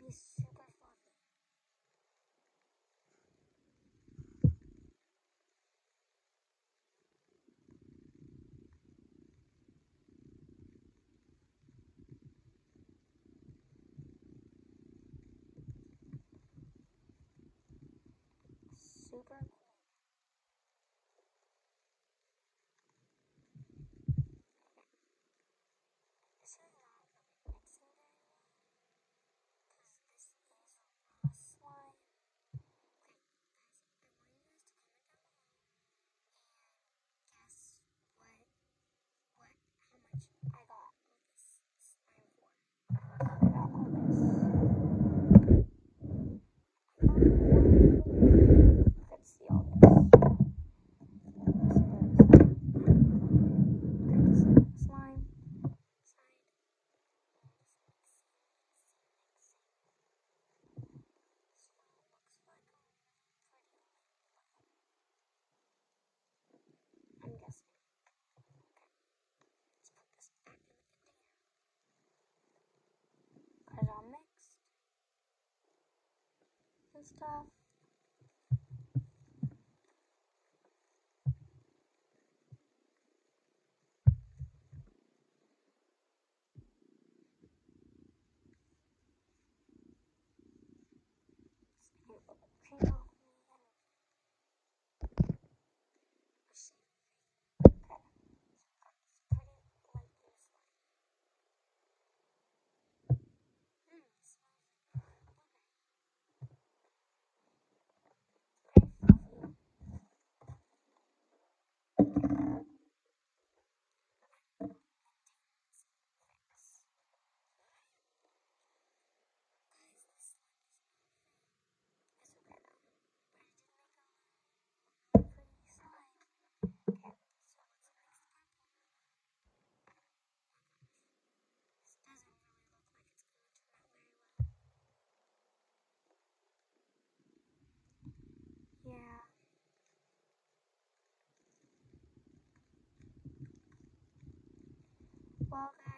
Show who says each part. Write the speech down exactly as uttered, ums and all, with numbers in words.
Speaker 1: He's super fluffy. Super cool. This is not really mixing very well because this is raw slime. Okay, guys, I want you guys to comment down below and guess what, what, how much I got all this slime for. I got all this. Let's see all this. Slime. I'm guessing. Let's put this back in the container. Put it all mixed and stuff. Just make a little cream off me and a shape. Okay. It's pretty light blue slime. Mmm, it smells like blueberry. Very fluffy. Yeah. Well, guys.